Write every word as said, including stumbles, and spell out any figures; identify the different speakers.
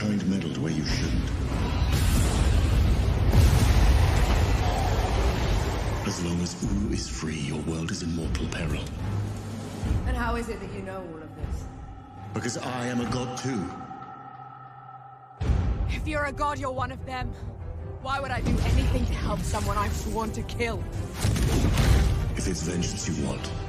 Speaker 1: Mankind meddled where you shouldn't. As long as U is free, your world is in mortal peril.
Speaker 2: And how is it that you know all of this?
Speaker 1: Because I am a god too.
Speaker 2: If you're a god, you're one of them. Why would I do anything to help someone I've sworn to kill?
Speaker 1: If it's vengeance you want,